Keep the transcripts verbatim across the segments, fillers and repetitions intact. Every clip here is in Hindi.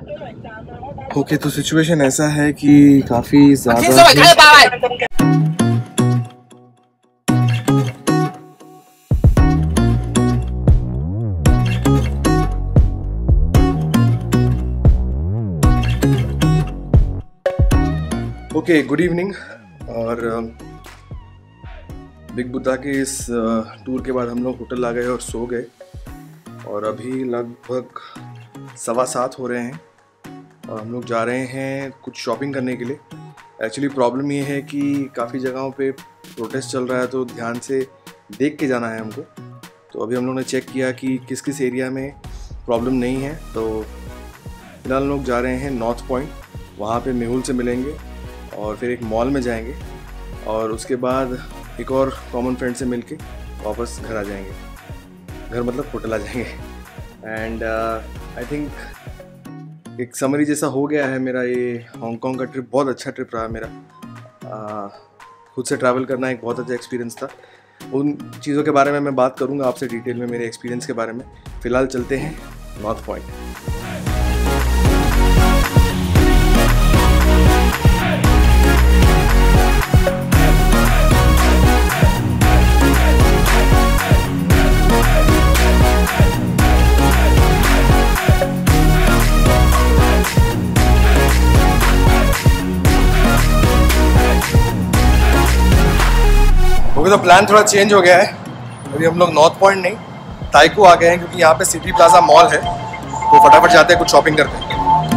ओके okay, तो सिचुएशन ऐसा है कि काफ़ी ज़्यादा ओके गुड इवनिंग। और बिग बुद्धा के इस टूर के बाद हम लोग होटल आ गए और सो गए और अभी लगभग सवा सात हो रहे हैं और हम लोग जा रहे हैं कुछ शॉपिंग करने के लिए। एक्चुअली प्रॉब्लम ये है कि काफ़ी जगहों पे प्रोटेस्ट चल रहा है तो ध्यान से देख के जाना है हमको। तो अभी हम लोग ने चेक किया कि किस किस एरिया में प्रॉब्लम नहीं है। तो फिलहाल हम लोग जा रहे हैं नॉर्थ पॉइंट, वहाँ पे मेहुल से मिलेंगे और फिर एक मॉल में जाएंगे और उसके बाद एक और कॉमन फ्रेंड से मिलके वापस घर आ जाएंगे। घर मतलब होटल आ जाएंगे। एंड आई थिंक एक समरी जैसा हो गया है मेरा ये हांगकांग का ट्रिप। बहुत अच्छा ट्रिप रहा मेरा। uh, खुद से ट्रैवल करना एक बहुत अच्छा एक्सपीरियंस था। उन चीज़ों के बारे में मैं बात करूँगा आपसे डिटेल में, मेरे एक्सपीरियंस के बारे में। फ़िलहाल चलते हैं नॉर्थ पॉइंट। तो प्लान थोड़ा चेंज हो गया है। अभी हम लोग नॉर्थ पॉइंट नहीं ताइको आ गए हैं क्योंकि यहाँ पे सिटी प्लाजा मॉल है। तो फटाफट जाते हैं, कुछ शॉपिंग करते हैं।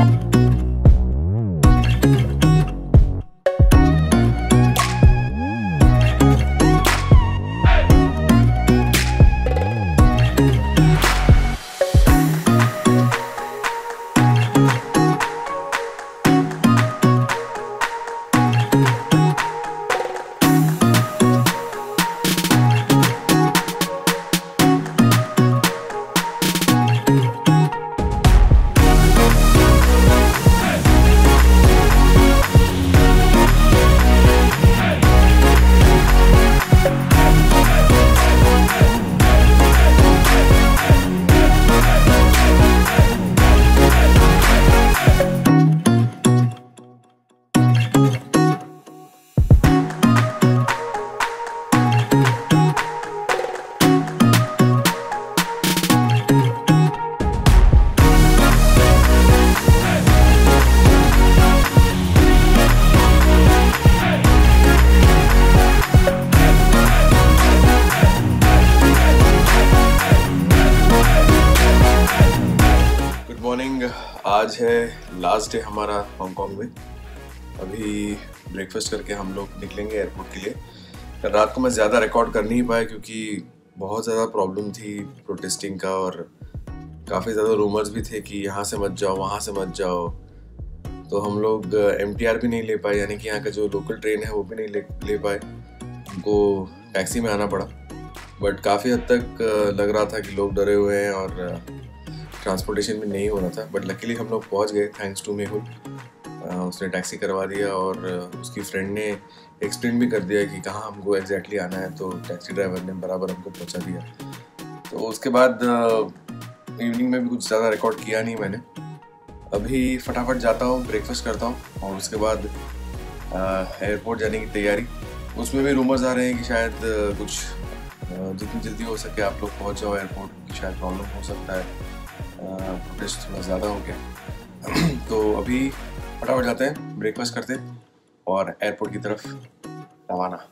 आज है लास्ट डे हमारा हांगकांग में। अभी ब्रेकफास्ट करके हम लोग निकलेंगे एयरपोर्ट के लिए। रात को मैं ज़्यादा रिकॉर्ड कर नहीं पाया क्योंकि बहुत ज़्यादा प्रॉब्लम थी प्रोटेस्टिंग का और काफ़ी ज़्यादा रूमर्स भी थे कि यहाँ से मत जाओ वहाँ से मत जाओ। तो हम लोग एम टी आर भी नहीं ले पाए, यानी कि यहाँ का जो लोकल ट्रेन है वो भी नहीं ले ले पाए। हमको टैक्सी में आना पड़ा। बट काफ़ी हद तक लग रहा था कि लोग डरे हुए हैं और ट्रांसपोर्टेशन भी नहीं हो रहा था। बट लकीली हम लोग पहुंच गए थैंक्स टू मेहुल। उसने टैक्सी करवा दिया और उसकी फ्रेंड ने एक्सप्लेन भी कर दिया कि कहाँ हमको एग्जैक्टली आना है। तो टैक्सी ड्राइवर ने बराबर हमको पहुंचा दिया। तो उसके बाद इवनिंग में भी कुछ ज़्यादा रिकॉर्ड किया नहीं मैंने। अभी फटाफट जाता हूँ, ब्रेकफास्ट करता हूँ और उसके बाद एयरपोर्ट जाने की तैयारी। उसमें भी रूमर्स आ रहे हैं कि शायद कुछ जितनी जल्दी हो सके आप लोग पहुँच जाओ एयरपोर्ट, की शायद प्रॉब्लम हो सकता है, प्रोटेस्ट थोड़ा ज़्यादा हो गया। तो अभी फटाफट जाते हैं, ब्रेकफास्ट करते हैं और एयरपोर्ट की तरफ रवाना।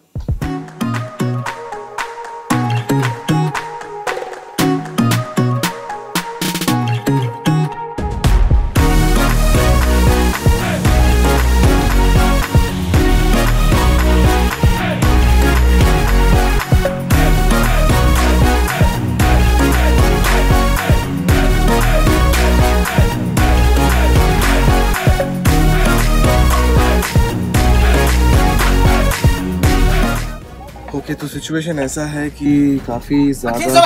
ओके okay, तो सिचुएशन ऐसा है कि काफी ज्यादा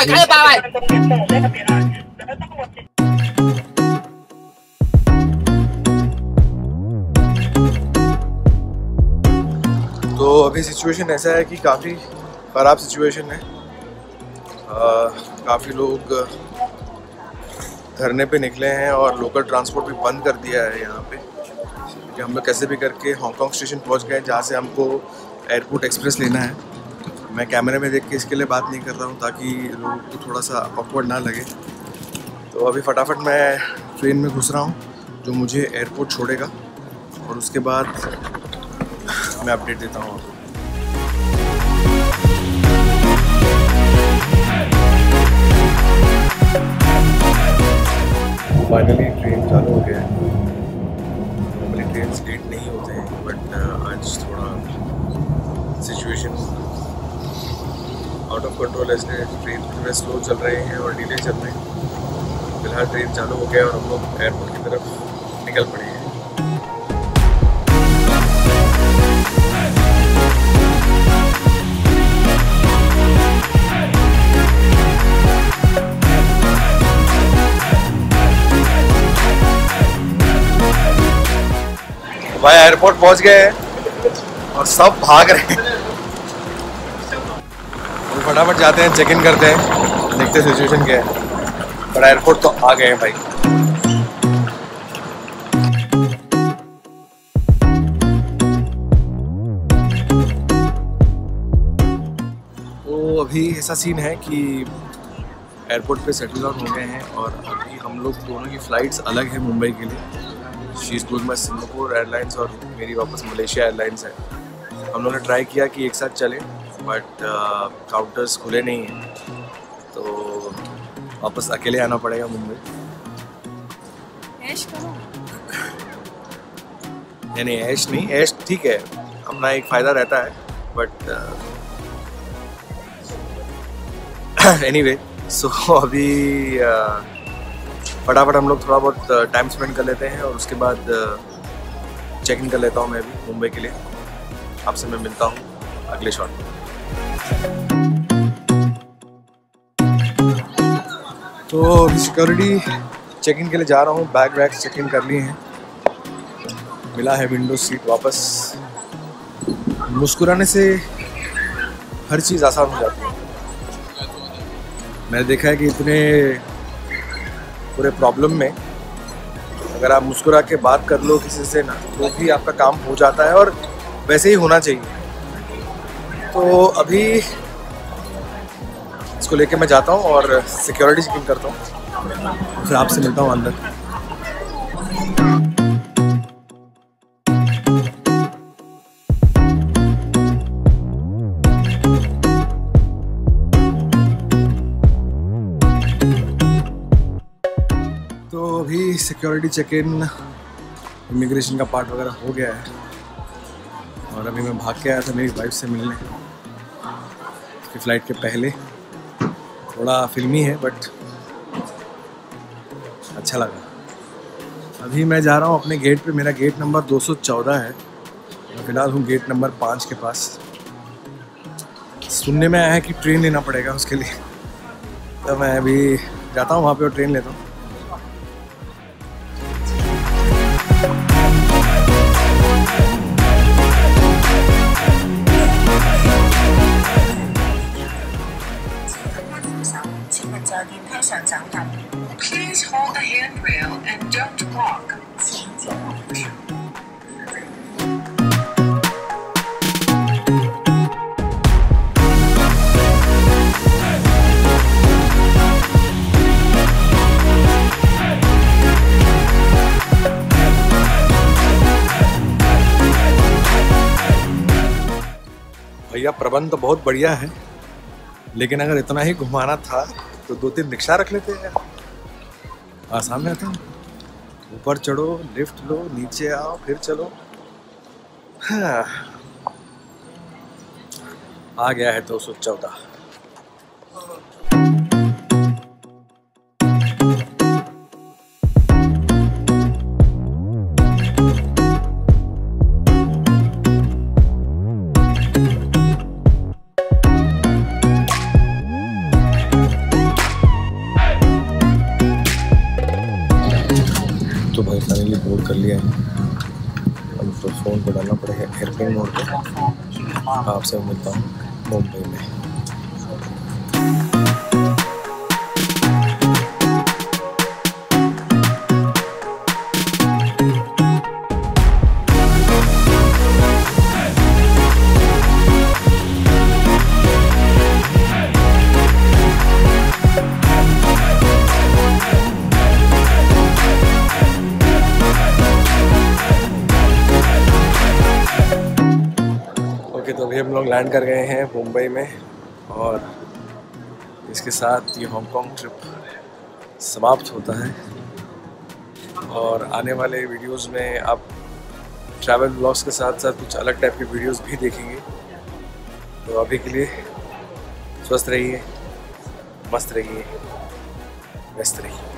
तो अभी सिचुएशन ऐसा है कि काफी खराब सिचुएशन है। आ, काफी लोग धरने पे निकले हैं और लोकल ट्रांसपोर्ट भी बंद कर दिया है यहाँ पे, क्योंकि हम लोग कैसे भी करके हांगकांग स्टेशन पहुँच गए जहाँ से हमको एयरपोर्ट एक्सप्रेस लेना है। मैं कैमरे में देख के इसके लिए बात नहीं कर रहा हूँ ताकि लोगों को थोड़ा सा ऑकवर्ड ना लगे। तो अभी फटाफट मैं ट्रेन में घुस रहा हूँ जो मुझे एयरपोर्ट छोड़ेगा, और उसके बाद मैं अपडेट देता हूँ। फाइनली ट्रेन चालू हो गया है। नॉर्मली ट्रेन लेट नहीं होते हैं, बट आज थोड़ा सिचुएशन आउट ऑफ कंट्रोल है, इसलिए ट्रेन थोड़े स्लो चल रहे हैं और डिले चल रहे हैं। फिलहाल ट्रेन चालू हो गया और हम लोग एयरपोर्ट की तरफ निकल पड़े हैं। भाई एयरपोर्ट पहुंच गए हैं और सब भाग रहे हैं। तो फटाफट जाते हैं, चेक इन करते हैं, देखते हैं सिचुएशन क्या है। पर एयरपोर्ट तो आ गए हैं भाई। तो अभी ऐसा सीन है कि एयरपोर्ट पे सेटल डाउन हो गए हैं और अभी हम लोग दोनों की फ़्लाइट्स अलग है मुंबई के लिए। She is going by Singapore Airlines और मेरी वापस मलेशिया एयरलाइंस है। हम लोगों ने ट्राई किया कि एक साथ चलें, बट काउंटर्स खुले नहीं हैं, तो वापस अकेले आना पड़ेगा मुंबई। ऐश करो। नहीं नहीं ऐश नहीं, ऐश ठीक है, अपना एक फ़ायदा रहता है, बट एनीवे सो अभी uh, फटाफट हम लोग थोड़ा बहुत टाइम स्पेंड कर लेते हैं और उसके बाद चेक इन कर लेता हूँ मैं भी मुंबई के लिए। आपसे मैं मिलता हूँ अगले शॉट में। तो सिक्योरिटी चेक इन के लिए जा रहा हूँ, बैग वैग चेक इन कर लिए हैं, मिला है विंडो सीट वापस। मुस्कुराने से हर चीज़ आसान हो जाती है। मैंने देखा है कि इतने पूरे प्रॉब्लम में अगर आप मुस्कुरा के बात कर लो किसी से ना, तो भी आपका काम हो जाता है, और वैसे ही होना चाहिए। तो अभी इसको लेके मैं जाता हूँ और सिक्योरिटी चेकिंग करता हूँ, फिर आपसे मिलता हूँ अंदर। तो अभी सिक्योरिटी चेक इन इमिग्रेशन का पार्ट वगैरह हो गया है, और अभी मैं भाग के आया था मेरी वाइफ से मिलने उसकी फ़्लाइट के पहले। थोड़ा फिल्मी है बट अच्छा लगा। अभी मैं जा रहा हूँ अपने गेट पे। मेरा गेट नंबर दो सौ चौदह है, मैं फ़िलहाल हूँ गेट नंबर पाँच के पास। सुनने में आया है कि ट्रेन लेना पड़ेगा उसके लिए, तो मैं अभी जाता हूँ वहाँ पे और ट्रेन लेता हूँ। Please hold the handrail and don't walk. भैया प्रबंध तो बहुत बढ़िया है, लेकिन अगर इतना ही घुमाना था तो दो तीन रिक्शा रख लेते हैं, आसान रहता। ऊपर चढ़ो, लिफ्ट लो, नीचे आओ, फिर चलो। हाँ, आ गया है दो सौ चौदह। तो भाई फाइनली बोर्ड कर लिया है। अब तो फ़ोन पे डालना पड़ेगा एयरप्लेन मोड पे। आपसे मिलता हूँ मुंबई में। हम लोग लैंड कर गए हैं मुंबई में और इसके साथ ये हांगकांग ट्रिप समाप्त होता है। और आने वाले वीडियोस में आप ट्रैवल ब्लॉग्स के साथ साथ कुछ अलग टाइप के वीडियोस भी देखेंगे। तो अभी के लिए स्वस्थ रहिए, मस्त रहिए, व्यस्त रहिए।